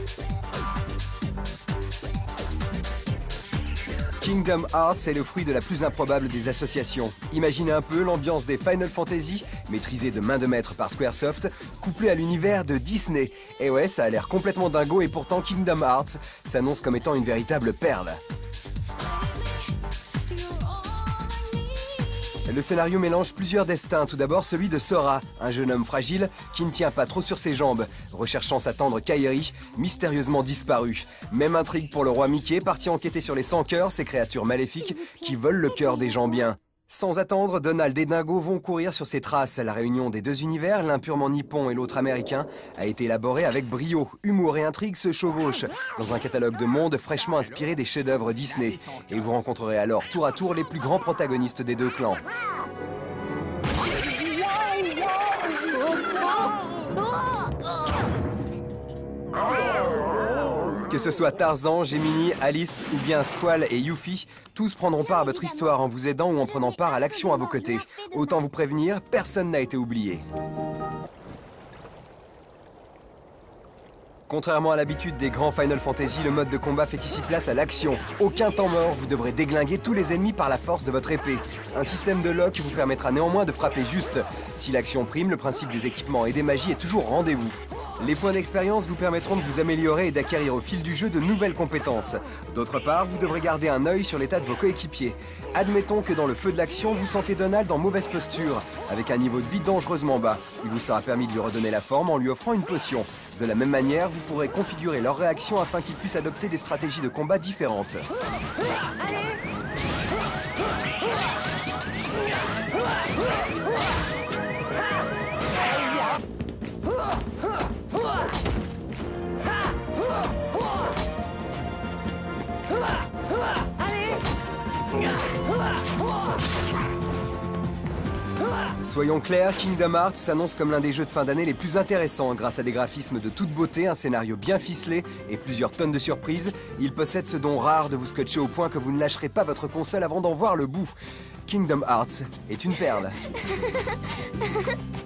Kingdom Hearts est le fruit de la plus improbable des associations. Imaginez un peu l'ambiance des Final Fantasy, maîtrisée de main de maître par Squaresoft, couplée à l'univers de Disney. Et ouais, ça a l'air complètement dingo et pourtant Kingdom Hearts s'annonce comme étant une véritable perle. Le scénario mélange plusieurs destins. Tout d'abord celui de Sora, un jeune homme fragile qui ne tient pas trop sur ses jambes, recherchant sa tendre Kairi, mystérieusement disparue. Même intrigue pour le roi Mickey, parti enquêter sur les sans-cœurs, ces créatures maléfiques qui volent le cœur des gens bien. Sans attendre, Donald et Dingo vont courir sur ses traces. La réunion des deux univers, l'un purement nippon et l'autre américain, a été élaborée avec brio. Humour et intrigue se chevauchent dans un catalogue de mondes fraîchement inspiré des chefs-d'œuvre Disney. Et vous rencontrerez alors tour à tour les plus grands protagonistes des deux clans. Que ce soit Tarzan, Gemini, Alice ou bien Squall et Yuffie, tous prendront part à votre histoire en vous aidant ou en prenant part à l'action à vos côtés. Autant vous prévenir, personne n'a été oublié. Contrairement à l'habitude des grands Final Fantasy, le mode de combat fait ici place à l'action. Aucun temps mort, vous devrez déglinguer tous les ennemis par la force de votre épée. Un système de lock vous permettra néanmoins de frapper juste. Si l'action prime, le principe des équipements et des magies est toujours au rendez-vous. Les points d'expérience vous permettront de vous améliorer et d'acquérir au fil du jeu de nouvelles compétences. D'autre part, vous devrez garder un œil sur l'état de vos coéquipiers. Admettons que dans le feu de l'action, vous sentez Donald en mauvaise posture, avec un niveau de vie dangereusement bas. Il vous sera permis de lui redonner la forme en lui offrant une potion. De la même manière, vous pourrez configurer leur réaction afin qu'ils puissent adopter des stratégies de combat différentes. Soyons clairs, Kingdom Hearts s'annonce comme l'un des jeux de fin d'année les plus intéressants. Grâce à des graphismes de toute beauté, un scénario bien ficelé et plusieurs tonnes de surprises, il possède ce don rare de vous scotcher au point que vous ne lâcherez pas votre console avant d'en voir le bout. Kingdom Hearts est une perle.